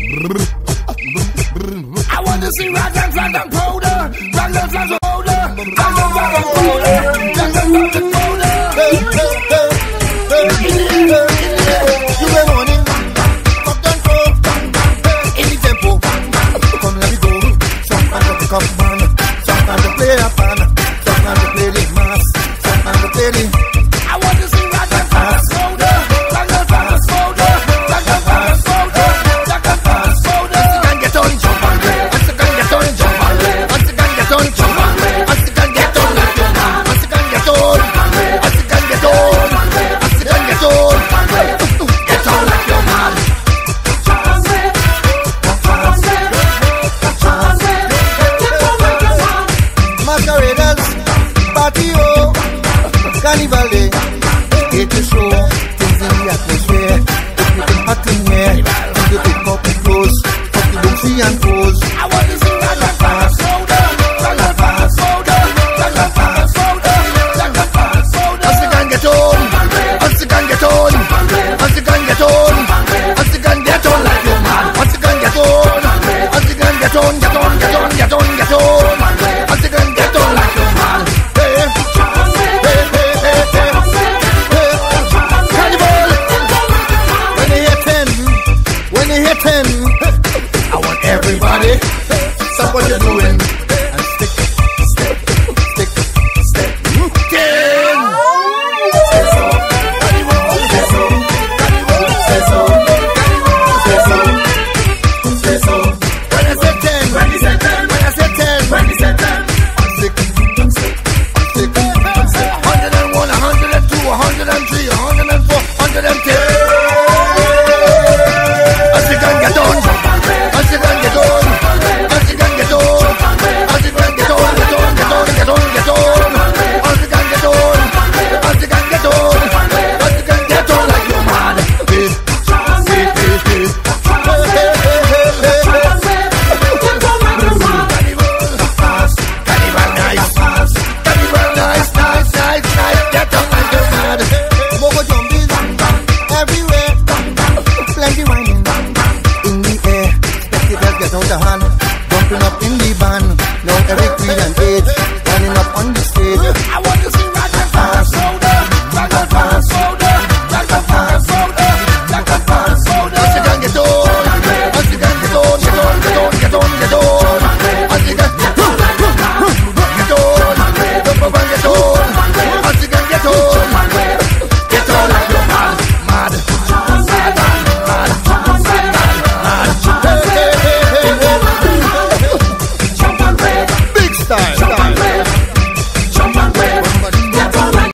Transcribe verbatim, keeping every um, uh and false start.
I want to see rock and rock and powder, rock and rock and powder, rock and rock and powder, rock and rock and powder. You may want it, fuck and throw, in the tempo. Come let me go. Sometimes I pick up man, sometimes I play a fan, sometimes I play the mass, sometimes I play the. I want to see rock and rock and powder, rock and rock and powder, rock and rock and powder, rock and rock and powder. Once you can get on, jump on it. Once you can get on, jump on it. Once you can get on, jump on it. Once you can get on, like your man. Once you can get on, once you can get on, once you can get on, get on like your man. Masqueraders, party oh, carnival day, hate to show things in the atmosphere. If you can hot in here, and you pick up and close, fuck the booty and pose. I want to see rock and fast soda, rock and fast soda, rock and fast soda, rock and fast soda. Once you can get on, once you can get on, once you can get on, once you can get on like your man. Once you can get on, once you can get on, get on, get on, get on, get on. Once you can get on like your man. Hey, hey, hey, hey, hey, hey. Carnival. When they hit ten, when they hit ten, I want everybody stop what you're doing and stick, step, stick, step. Ten. Say so, carnival. Say so, carnival. Say so, carnival. Say so, say so. When I say ten, when I say ten, when I say ten, when I say ten. Stick, stick, stick, stick. Hundred and one, a hundred and two, a hundred and three, a hundred and four, hundred and ten. As you can get on, as you can get on, as you can get on, as you can get on, get on, get on, get on, get on, as you can get on, as you can get on, as you can get on like your man. Hey, hey, hey, hey. Carnival nice, carnival nice, nice, nice, nice. Get on like your man. Mogo jumping everywhere, plenty whining in the air. Spectacles get out the hand, jumping up.